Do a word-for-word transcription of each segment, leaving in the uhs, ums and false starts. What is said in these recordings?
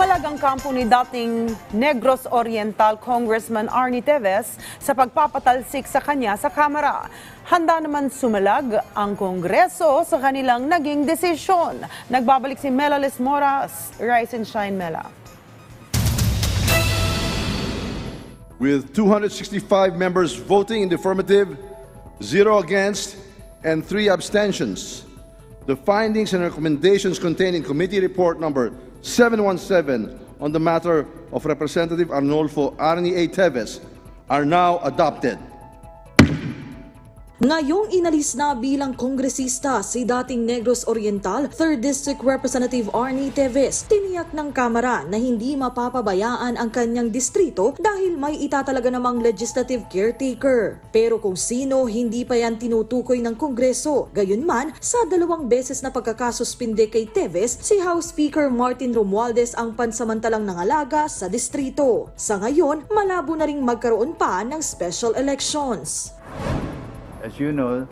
Pumalag ang kampo ni dating Negros Oriental Congressman Arnie Teves sa pagpapatalsik sa kanya sa Kamara. Handa naman sumalag ang Kongreso sa kanilang naging desisyon. Nagbabalik si Mela Lismoras. Rise and shine, Mela. With two hundred sixty-five members voting in the affirmative, zero against, and three abstentions, the findings and recommendations contained in Committee Report Number seven one seven on the matter of Representative Arnolfo Arnie A. Teves are now adopted. Ngayong inalis na bilang kongresista si dating Negros Oriental third District Representative Arnie Teves, tiniyak ng Kamara na hindi mapapabayaan ang kanyang distrito dahil may itatalaga namang legislative caretaker. Pero kung sino, hindi pa yan tinutukoy ng Kongreso. Gayunman, sa dalawang beses na pagkakasuspinde kay Teves, si House Speaker Martin Romualdez ang pansamantalang nangalaga sa distrito. Sa ngayon, malabo na ring magkaroon pa ng special elections. As you know,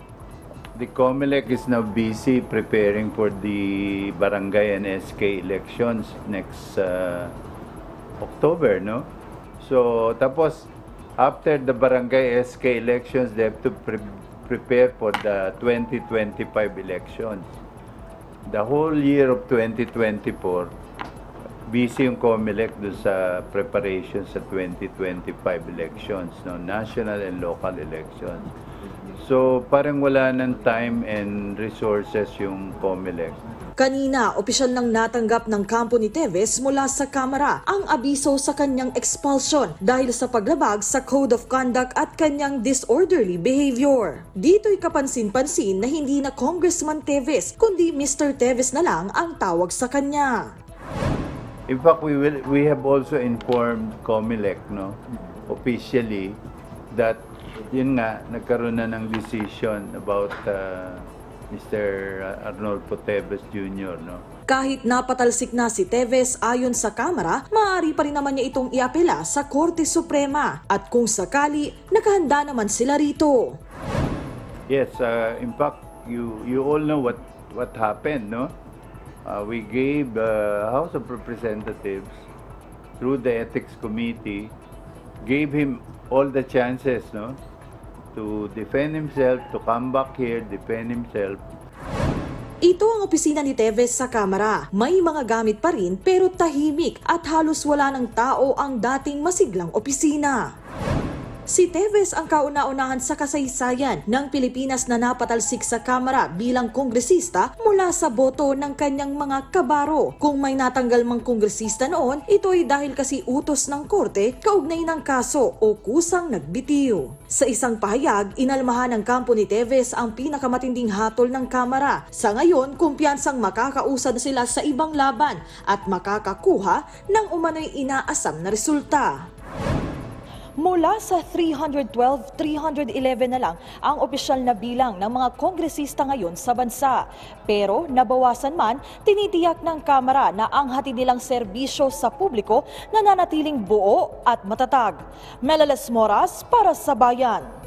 the COMELEC is now busy preparing for the barangay and S K elections next uh, October, no? So, tapos, after the barangay S K elections, they have to pre prepare for the twenty twenty-five elections. The whole year of twenty twenty-four, busy yung COMELEC doon sa preparation sa twenty twenty-five elections, no? National and local elections. So, parang wala ng time and resources yung COMELEC. Kanina, opisyal nang natanggap ng kampo ni Teves mula sa Kamara ang abiso sa kanyang expulsion dahil sa paglabag sa Code of Conduct at kanyang disorderly behavior. Dito'y kapansin-pansin na hindi na Congressman Teves kundi Mister Teves na lang ang tawag sa kanya. In fact, we will we have also informed COMELEC, no, officially, that yun nga, nagkaroon na ng decision about uh, Mister Arnolfo Teves Junior, no? Kahit napatalsik na si Teves ayon sa Kamara, maaari pa rin naman niya itong iapela sa Korte Suprema at kung sakali, nakahanda naman sila rito. Yes, uh, in fact, you you all know what what happened, no? Uh, we gave uh, House of Representatives through the Ethics Committee, gave him all the chances, no, to defend himself, to come back here, defend himself. Ito ang opisina ni Teves sa Kamara. May mga gamit pa rin pero tahimik at halos wala ng tao ang dating masiglang opisina. Si Teves ang kauna-unahan sa kasaysayan ng Pilipinas na napatalsik sa Kamara bilang kongresista mula sa boto ng kanyang mga kabaro. Kung may natanggal mang kongresista noon, ito ay dahil kasi utos ng korte kaugnay ng kaso o kusang nagbitiw. Sa isang pahayag, inalmahan ng kampo ni Teves ang pinakamatinding hatol ng Kamara. Sa ngayon, kumpiyansang makakausad sila sa ibang laban at makakakuha ng umano'y inaasam na resulta. Mula sa three hundred twelve, three hundred eleven na lang ang opisyal na bilang ng mga kongresista ngayon sa bansa. Pero nabawasan man, tinitiyak ng Kamara na ang hatid nilang serbisyo sa publiko nananatiling buo at matatag. Mela Lismoras para sa Bayan.